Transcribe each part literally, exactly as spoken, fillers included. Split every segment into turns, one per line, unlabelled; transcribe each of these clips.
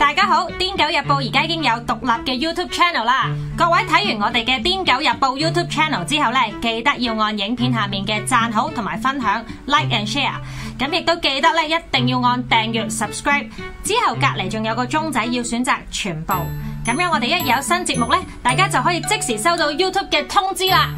大家好，《癲狗日報》而家已經有獨立嘅 YouTube channel 啦。各位睇完我哋嘅《癲狗日報》YouTube channel 之後咧，記得要按影片下面嘅讚好同埋分享 Like and Share。咁亦都記得咧，一定要按訂閱 Subscribe。之後隔離仲有個鐘仔要選擇全部。咁樣我哋一有新節目咧，大家就可以即時收到 YouTube 嘅通知啦。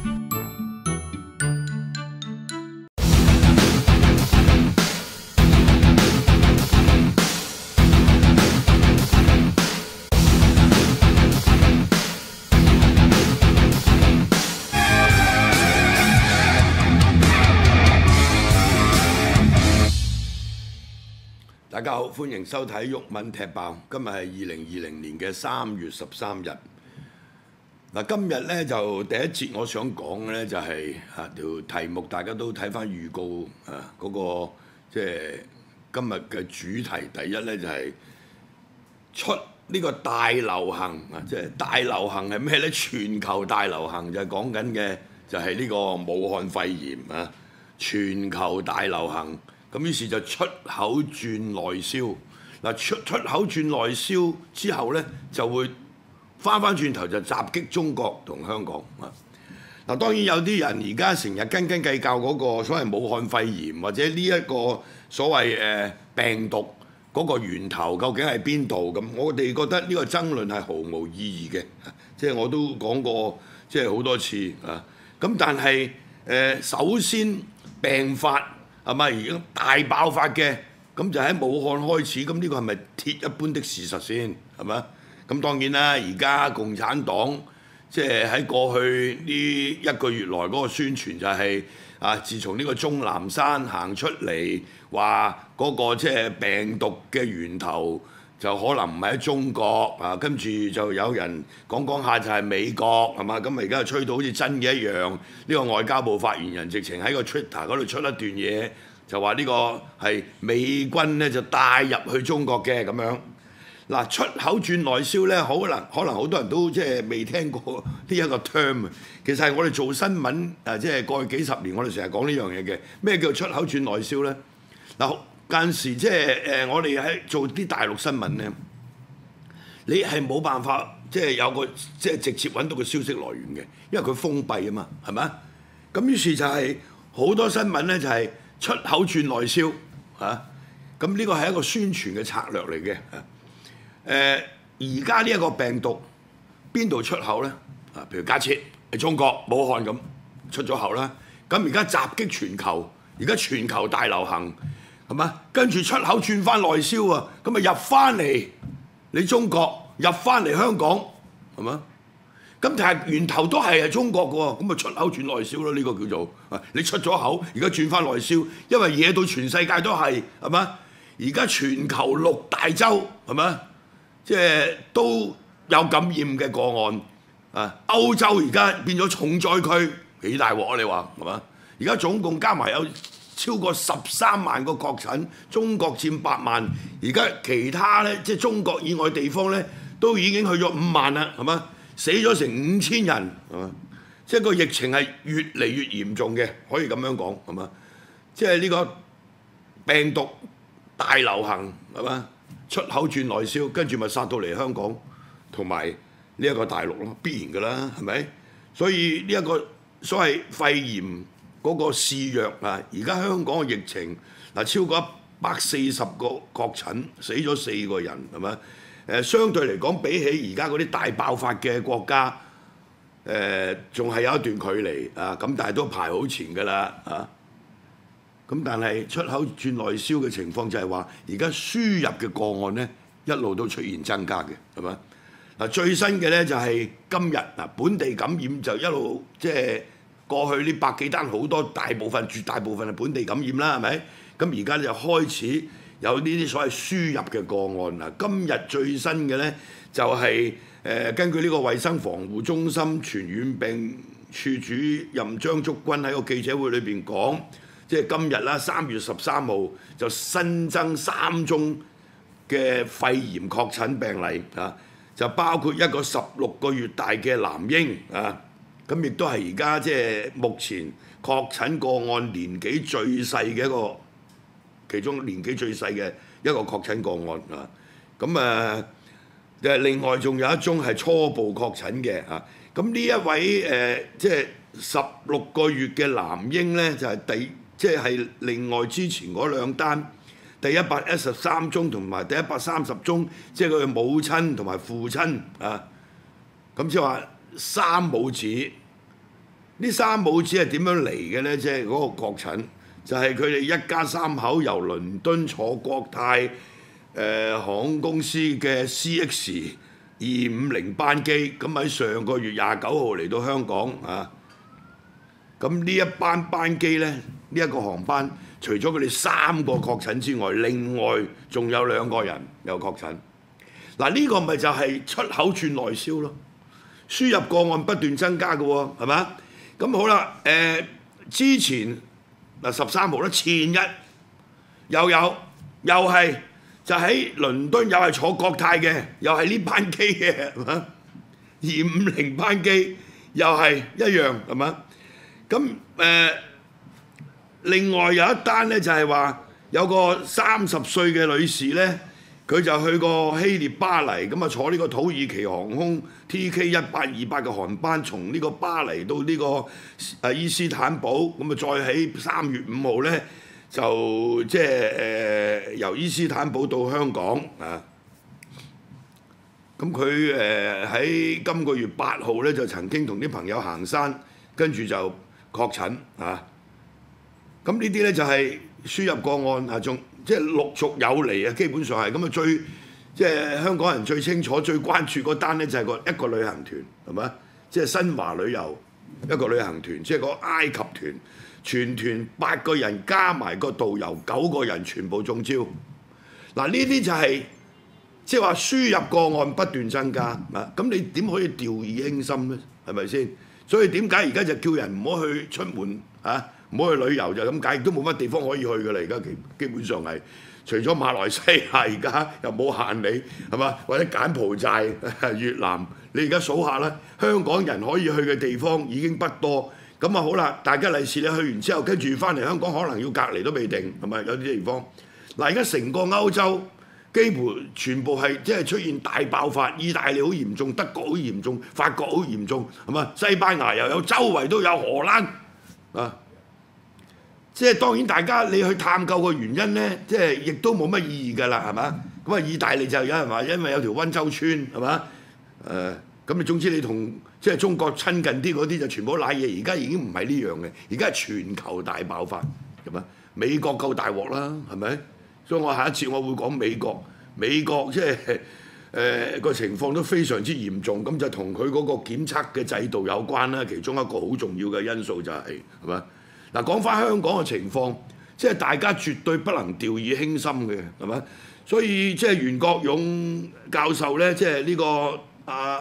大家好，歡迎收睇毓民踢爆。今日係二零二零年嘅三月十三日。嗱，今日咧就第一節我想講嘅咧就係啊條題目，大家都睇翻預告啊嗰個即係今日嘅主題。第一咧就係出呢個大流行啊，即係大流行係咩咧？全球大流行就係講緊嘅就係呢個武漢肺炎啊，全球大流行。咁於是就出口轉內銷，嗱出出口轉內銷之後咧，就會翻翻轉頭就襲擊中國同香港啊！嗱，當然有啲人而家成日斤斤計較嗰個所謂武漢肺炎或者呢一個所謂誒病毒嗰個源頭究竟係邊度咁？我哋覺得呢個爭論係毫無意義嘅，即係我都講過即係好多次啊！咁但係誒首先病發係咪而家大爆發嘅？咁就喺武漢開始，咁呢個係咪鐵一般的事實先？係咪？咁當然啦，而家共產黨即係喺過去呢一個月來嗰個宣傳就係、是、啊，自從呢個鍾南山行出嚟話嗰個即係病毒嘅源頭就可能唔係喺中國啊，跟住就有人講講下就係美國係嘛？咁啊而家就吹到好似真嘅一樣。呢、這個外交部發言人直情喺個 Twitter 嗰度出一段嘢，就話呢個係美軍咧就帶入去中國嘅咁樣。嗱，出口轉內銷咧，可能可能好多人都即係未聽過呢一個 term 啊。其實係我哋做新聞啊，即係過去幾十年，我哋成日講呢樣嘢嘅。咩叫出口轉內銷咧？嗱，間時即係誒，我哋喺做啲大陸新聞咧，你係冇辦法即係有個即係直接揾到個消息來源嘅，因為佢封閉啊嘛，係咪？咁於是就係好多新聞咧就係出口轉內銷啊。咁呢個係一個宣傳嘅策略嚟嘅。誒而家呢一個病毒邊度出口咧？啊，譬如假設係中國武漢咁出咗口啦，咁而家襲擊全球，而家全球大流行係嘛？跟住出口轉翻內銷啊，咁咪入翻嚟你中國，入翻嚟香港係嘛？咁但係源頭都係係中國嘅喎，咁咪出口轉內銷咯？呢、這個叫做啊，你出咗口，而家轉翻內銷，因為惹到全世界都係係嘛？而家全球六大洲係嘛？即係都有感染嘅個案啊！歐洲而家變咗重災區，幾大鑊啊？你話係嘛？而家總共加埋有超過十三萬個確診，中國佔八萬，而家其他咧即係中國以外地方咧都已經去咗五萬啦，係嘛？死咗成五千人，係嘛？即係個疫情係越嚟越嚴重嘅，可以咁樣講係嘛？即係呢個病毒大流行係嘛？出口轉內銷，跟住咪殺到嚟香港同埋呢一個大陸咯，必然㗎啦，係咪？所以呢一個所謂肺炎嗰個肆虐啊，而家香港嘅疫情嗱超過一百四十個確診，死咗四個人係咪？誒相對嚟講，比起而家嗰啲大爆發嘅國家，誒仲係有一段距離啊，咁但係都排好前㗎啦啊！咁但係出口轉內銷嘅情況就係話，而家輸入嘅個案咧一路都出現增加嘅，係嘛？嗱最新嘅咧就係今日嗱本地感染就一路即係過去呢百幾單好多大部分絕大部分係本地感染啦，係咪？咁而家就開始有呢啲所謂輸入嘅個案啦。今日最新嘅咧就係誒根據呢個衛生防護中心傳染病處主任張竹君喺個記者會裏邊講。即係今日啦，三月十三號就新增三宗嘅肺炎確診病例啊，就包括一個十六個月大嘅男嬰啊，咁亦都係而家即係目前確診個案年紀最細嘅一個，其中年紀最細嘅一個確診個案啊。 咁啊誒另外仲有一宗係初步確診嘅啊。咁呢一位誒、呃、即係十六個月嘅男嬰咧，就係、是、第即係另外之前嗰兩單。第一百一十三宗同埋第一百三十宗，即係佢嘅母親同埋父親啊，咁即係話三母子。呢三母子係點樣嚟嘅呢？即係嗰個確診，就係佢哋一家三口由倫敦坐國泰誒、呃、航空公司嘅 C X 二五零班機，咁喺上個月廿九號嚟到香港啊。咁呢一班班機呢，呢、這、一個航班。除咗佢哋三個確診之外，另外仲有兩個人有確診。嗱，呢個咪就係出口轉內銷咯，輸入個案不斷增加嘅喎，係嘛？咁好啦，誒、呃、之前嗱十三號咧，前日又有又係就喺倫敦又係坐國泰嘅，又係呢班機嘅，係嘛？二五零班機又係一樣，係嘛？咁誒。呃另外有一單咧，就係話有個三十歲嘅女士咧，佢就去過希臘巴黎，咁啊坐呢個土耳其航空 T K 一八二八嘅航班，從呢個巴黎到呢個誒伊斯坦堡，咁啊再喺三月五號咧就即係誒由伊斯坦堡到香港啊。咁佢誒喺今個月八號咧就曾經同啲朋友行山，跟住就確診啊。咁呢啲咧就係輸入個案啊，仲即係陸續有嚟啊，基本上係咁啊。最即係香港人最清楚、最關注嗰單咧就係個一個旅行團係咪？即係新華旅遊一個旅行團，即係個埃及團，全團八個人加埋個導遊九個人全部中招。嗱，呢啲就係即係話輸入個案不斷增加啊！咁你點可以掉以輕心咧？係咪先？所以點解而家就叫人唔好去出門啊？唔好去旅遊就咁解，亦都冇乜地方可以去㗎啦。而家基基本上係除咗馬來西亞，而家又冇限你係嘛？或者柬埔寨、越南，你而家數下啦，香港人可以去嘅地方已經不多。咁啊好啦，大吉利是你去完之後，跟住翻嚟香港可能要隔離都未定，係咪？有啲地方嗱，而家成個歐洲幾乎全部係即係出現大爆發，意大利好嚴重，德國好嚴重，法國好嚴重，係嘛？西班牙又有，周圍都有，荷蘭啊。即係當然，大家你去探究個原因咧，即係亦都冇乜意義㗎啦，係嘛？咁啊，意大利就有人話，因為有條溫州村，係嘛？誒、呃，咁你總之你同即係中國親近啲嗰啲就全部賴嘢，而家已經唔係呢樣嘅，而家係全球大爆發，係嘛？美國夠大鑊啦，係咪？所以我下一次我會講美國，美國即係誒個情況都非常之嚴重，咁就同佢嗰個檢測嘅制度有關啦。其中一個好重要嘅因素就係係嘛？嗱，講翻香港嘅情況，即係大家絕對不能掉以輕心嘅，係咪？所以即係袁國勇教授咧，即係呢個啊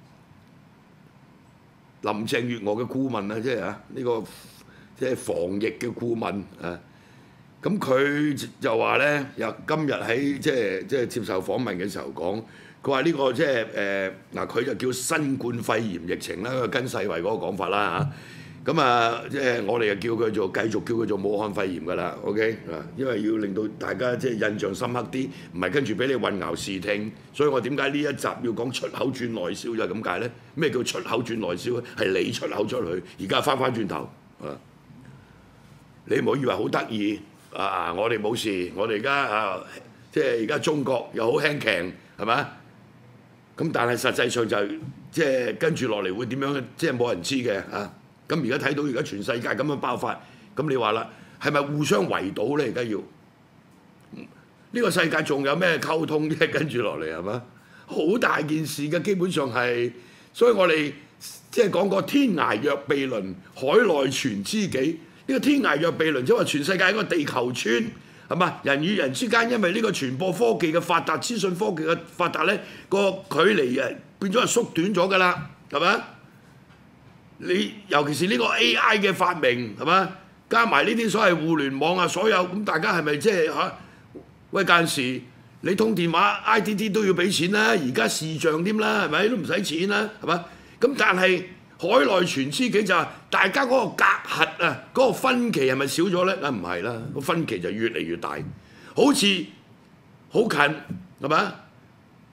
林鄭月娥嘅顧問啊，即係啊呢個即係防疫嘅顧問啊。咁佢就話咧，又今日喺即係即係接受訪問嘅時候講，佢話呢個即係誒嗱，佢就叫新冠肺炎疫情啦，跟世衞嗰個講法啦嚇。咁啊，即係我哋就叫佢做繼續叫佢做武漢肺炎㗎啦 ，OK 啊？因為要令到大家即係印象深刻啲，唔係跟住俾你混淆視聽。所以我點解呢一集要講出口轉內銷就係咁解咧？咩叫出口轉內銷咧？係你出口出去，而家翻翻轉頭啊！你唔好以為好得意啊！我哋冇事，我哋而家啊，即係而家中國又好輕強，係咪？咁但係實際上就即係跟住落嚟會點樣？即係冇人知嘅啊！咁而家睇到而家全世界咁樣爆發，咁你話啦，係咪互相圍堵咧？而家要呢、呢個世界仲有咩溝通啫？跟住落嚟係嘛？好大件事嘅，基本上係，所以我哋即係講個天涯若比鄰，海內存知己。呢、呢個天涯若比鄰，即係話全世界一個地球村係嘛？人與人之間因為呢個傳播科技嘅發達、資訊科技嘅發達咧，個距離誒變咗係縮短咗㗎啦，係咪？你尤其是呢個 A I 嘅發明係嘛，加埋呢啲所謂互聯網啊，所有咁大家係咪即係嚇？喂，間時你通電話 I D D 都要俾錢啦，而家視像添啦，係咪都唔使錢啦，係嘛？咁但係海內存知己就係大家嗰個隔閡啊，嗰、嗰個分歧係咪少咗咧？啊唔係啦，個分歧就越嚟越大，好似好近係嘛？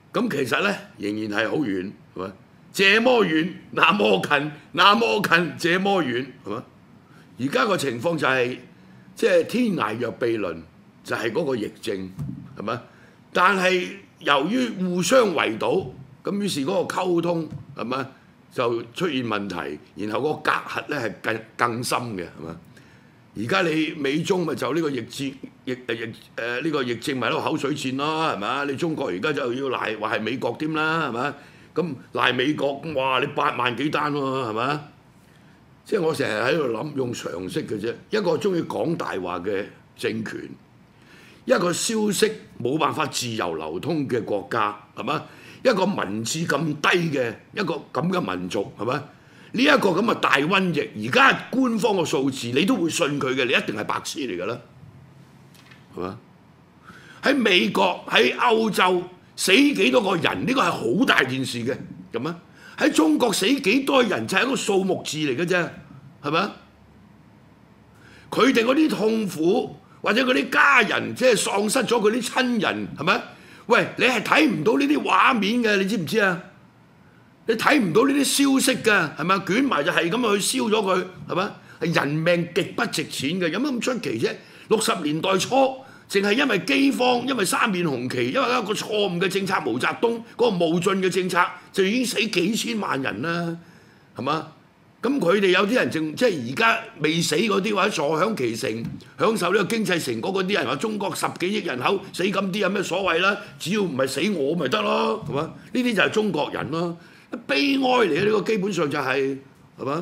咁其實咧仍然係好遠，係嘛？這麼遠，那麼近，那麼近，這麼遠，係嘛？而家個情況就係、是、即係天涯若比鄰，就係、是、嗰個疫症，係嘛？但係由於互相圍堵，咁於是嗰個溝通係嘛就出現問題，然後嗰個隔閡咧係更更深嘅，係嘛？而家你美中咪就呢個疫戰疫誒疫誒呢個疫症咪喺度口水戰咯，係嘛？你中國而家就要賴話係美國添啦，係嘛？咁賴美國，哇！你八萬幾單喎，係嘛？即係我成日喺度諗，用常識嘅啫。一個中意講大話嘅政權，一個消息冇辦法自由流通嘅國家，係嘛？一個民智咁低嘅一個咁嘅民族，係嘛？呢一個咁嘅大瘟疫，而家官方嘅數字你都會信佢嘅，你一定係白痴嚟㗎啦，係嘛？喺美國喺歐洲死幾多個人，呢個係好大件事嘅，咁啊？喺中國死幾多人就係一個數目字嚟嘅啫，係咪？佢哋嗰啲痛苦或者嗰啲家人即係喪失咗佢啲親人，係咪？喂，你係睇唔到呢啲畫面嘅，你知唔知啊？你睇唔到呢啲消息㗎，係咪？捲埋就係咁去燒咗佢，係咪？係人命極不值錢嘅，有乜咁出奇啫？六十年代初，淨係因為饑荒，因為三面紅旗，因為一個錯誤嘅政策，毛澤東嗰個冒進嘅政策，就已經死幾千萬人啦，係嘛？咁佢哋有啲人淨即係而家未死嗰啲，或者坐享其成，享受呢個經濟成果嗰啲人話中國十幾億人口死咁啲有咩所謂啦？只要唔係死我咪得咯，係嘛？呢啲就係中國人咯。悲哀嚟嘅呢個基本上就係係嘛？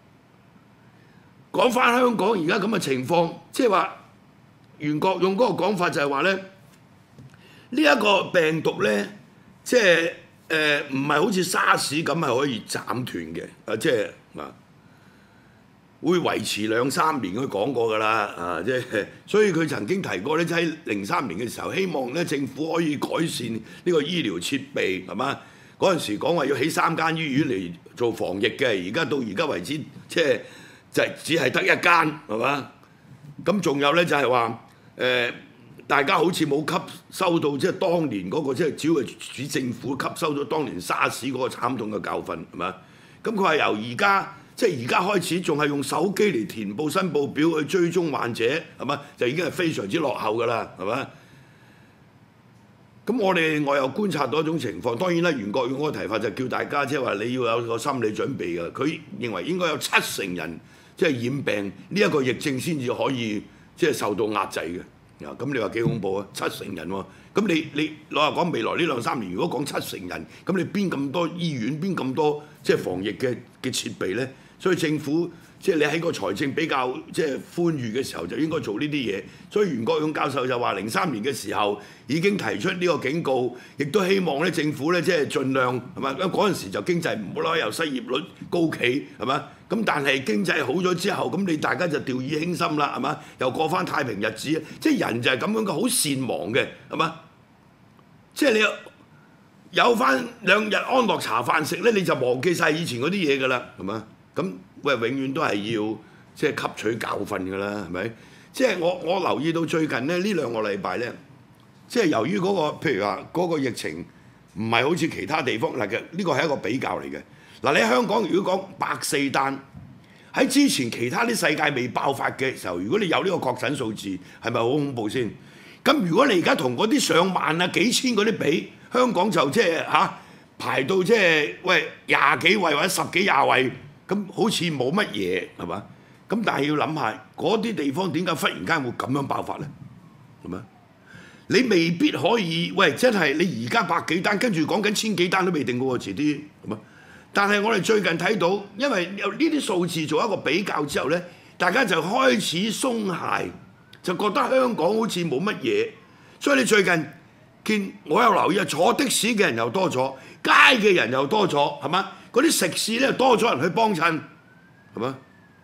講翻香港而家咁嘅情況，即係話袁國勇嗰個講法就係話咧，呢一個病毒咧，即係誒唔係好似沙士咁係可以斬斷嘅，啊即係啊會維持兩三年，佢講過㗎啦，啊即係所以佢曾經提過咧，喺零三年嘅時候，希望咧政府可以改善呢個醫療設備，係嘛？嗰陣時講話要起三間醫院嚟做防疫嘅，而家到而家為止，即係就只係得一間，係嘛？咁仲有咧就係話誒，大家好似冇吸收到即係當年嗰、嗰個即係主要係主政府吸收咗當年沙士嗰個慘痛嘅教訓，係嘛？咁佢話由而家即係而家開始，仲係用手機嚟填報申報表去追蹤患者，係嘛？就已經係非常之落後㗎啦，係嘛？咁我哋我又觀察到一種情況，當然啦，袁國勇嗰個提法就叫大家即係話你要有個心理準備嘅。佢認為應該有七成人即係染病呢一個疫症先至可以即係受到壓制嘅。啊，咁你話幾恐怖啊？七成人喎，咁你你老實講未來呢兩三年，如果講七成人，咁你邊咁多醫院，邊咁多即係防疫嘅嘅設備咧？所以政府即係你喺個財政比較即係寬裕嘅時候，就應該做呢啲嘢。所以袁國勇教授就話，零三年嘅時候已經提出呢個警告，亦都希望咧政府咧即係盡量係嘛？咁嗰陣時就經濟唔好啦，又失業率高企係嘛？咁但係經濟好咗之後，咁你大家就掉以輕心啦係嘛？又過翻太平日子，即係人就係咁樣嘅，好善忘嘅係嘛？即係你有翻兩日安樂茶飯食咧，你就忘記晒以前嗰啲嘢㗎啦係嘛？咁喂，永遠都係要即係吸取教訓㗎啦，係咪？即係我我留意到最近咧呢兩個禮拜咧，即係由於嗰個譬如話嗰個疫情唔係好似其他地方嗱嘅，呢個係一個比較嚟嘅。嗱，你喺香港如果講百四單，喺之前其他啲世界未爆發嘅時候，如果你有呢個確診數字，係咪好恐怖先？咁如果你而家同嗰啲上萬啊幾千嗰啲比，香港就即係嚇排到即係喂廿幾位或者十幾廿位。咁好似冇乜嘢係嘛？咁但係要諗下嗰啲地方點解忽然間會咁樣爆發咧？係咪？你未必可以喂，真係你而家百幾單，跟住講緊千幾單都未定嘅喎，遲啲係嘛？但係我哋最近睇到，因為有呢啲數字做一個比較之後咧，大家就開始鬆懈，就覺得香港好似冇乜嘢。所以你最近見我有留意啊，坐的士嘅人又多咗，街嘅人又多咗，係嘛？嗰啲食肆咧多咗人去幫襯，係嘛？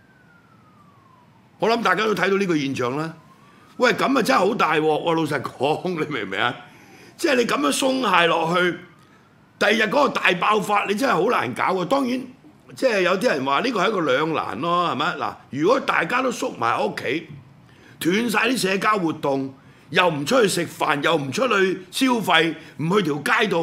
我諗大家都睇到呢個現象啦。喂，咁啊真係好大鑊！我老實講，你明唔明啊？即係你咁樣鬆懈落去，第二日嗰個大爆發，你真係好難搞喎。當然，即係有啲人話呢個係一個兩難咯，係咪？嗱，如果大家都縮埋喺屋企，斷晒啲社交活動，又唔出去食飯，又唔出去消費，唔去條街度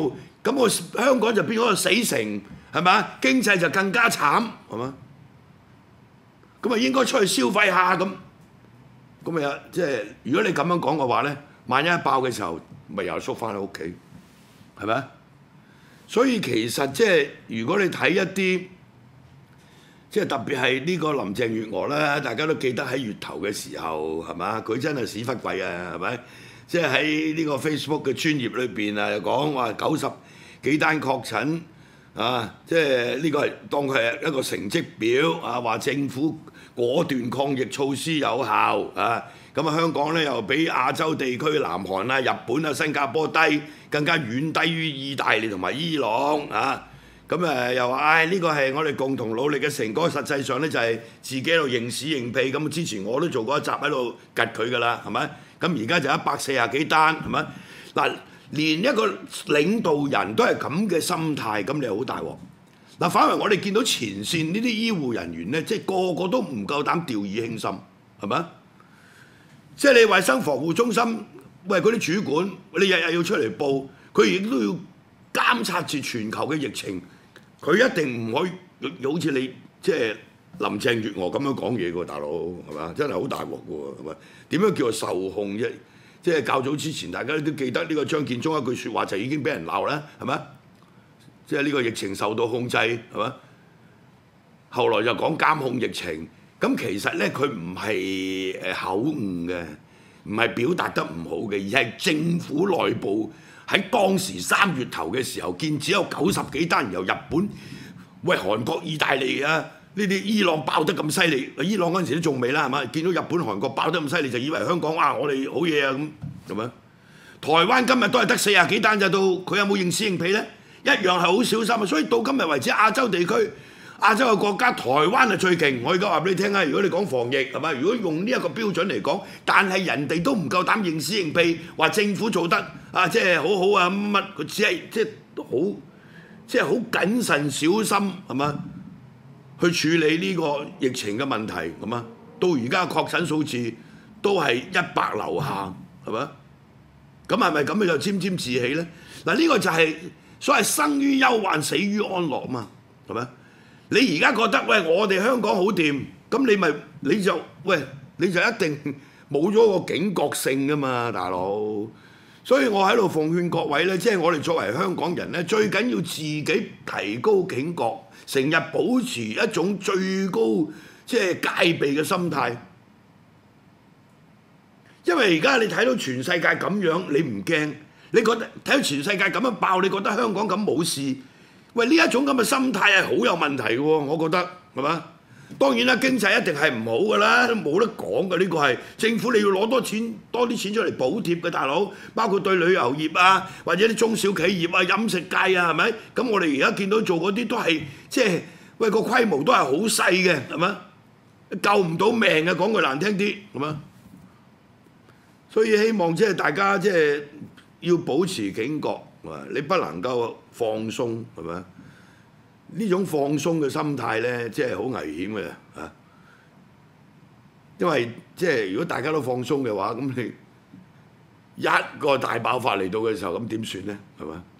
咁我香港就變咗個死城，係嘛？經濟就更加慘，係嘛？咁啊應該出去消費下咁，咁啊即係如果你咁樣講嘅話咧，萬一一爆嘅時候，咪又縮翻喺屋企，係咪？所以其實即係如果你睇一啲，即係特別係呢個林鄭月娥啦，大家都記得喺月頭嘅時候係嘛？佢真係屎忽鬼啊，係咪？即係喺呢個 Facebook 嘅專頁裏邊啊，又講話九十幾單確診啊，即係呢個係當佢係一個成績表啊，話政府果斷抗疫措施有效啊。咁啊，香港咧又比亞洲地區南韓啊、日本啊、新加坡低，更加遠低於意大利同埋伊朗啊。咁誒又話，唉呢個係我哋共同努力嘅成果，實際上咧就係自己喺度認屎認屁。咁之前我都做過一集喺度趌佢㗎啦，係咪？咁而家就一百四十幾單，係咪？嗱，連一個領導人都係咁嘅心態，咁你好大鑊。嗱，反為我哋見到前線呢啲醫護人員咧，即係個個都唔夠膽掉以輕心，係咪？即係你衞生防護中心，喂嗰啲主管，你日日要出嚟報，佢亦都要監察住全球嘅疫情，佢一定唔可以好似你即係林鄭月娥咁樣講嘢喎，大佬係嘛？真係好大鑊喎，係咪？點樣叫做受控啫？即係較早之前，大家都記得呢個張建宗一句説話就已經俾人鬧啦，係咪？即係呢個疫情受到控制，係咪？後來就講監控疫情。咁其實咧，佢唔係誒口誤嘅，唔係表達得唔好嘅，而係政府內部喺當時三月頭嘅時候，見只有九十幾單，由日本、喂韓國、意大利啊呢啲伊朗爆得咁犀利，伊朗嗰陣時都仲未啦，係嘛？見到日本、韓國爆得咁犀利，就以為香港哇我哋好嘢啊咁，係咪？台灣今日都係得四十幾單咋，到佢有冇認屎認屁咧？一樣係好小心啊！所以到今日為止，亞洲地區。亞洲嘅國家，台灣係最勁。我而家話俾你聽啊，如果你講防疫係嘛，如果用呢一個標準嚟講，但係人哋都唔夠膽認屎認屁，話政府做得啊，即係好好啊乜乜，佢只係即係好即係好謹慎小心係嘛，去處理呢個疫情嘅問題係嘛。到而家確診數字都係一百樓下係嘛，咁係咪咁你就沾沾自喜咧？嗱，呢個就係所謂生於憂患，死於安樂啊嘛，係咪？你而家覺得喂，我哋香港好掂，咁你咪你就喂，你就一定冇咗個警覺性噶嘛，大佬。所以我喺度奉勸各位咧，即係我哋作為香港人咧，最緊要自己提高警覺，成日保持一種最高即係戒備嘅心態。因為而家你睇到全世界咁樣，你唔驚，你覺得睇到全世界咁樣爆，你覺得香港咁冇事？喂，呢一種咁嘅心態係好有問題嘅喎，我覺得係嘛？當然啦，經濟一定係唔好㗎啦，都冇得講嘅。呢個係政府你要攞多錢多啲錢出嚟補貼嘅，大佬，包括對旅遊業啊，或者啲中小企業啊、飲食界啊，係咪？咁我哋而家見到做嗰啲都係即係喂個規模都係好細嘅，係嘛？救唔到命嘅，講句難聽啲，係嘛？所以希望即係大家即係要保持警覺。你不能夠放鬆，係咪？呢種放鬆嘅心態咧，即係好危險嘅嚇。因為即係如果大家都放鬆嘅話，咁你一個大爆發嚟到嘅時候，咁點算咧？係咪？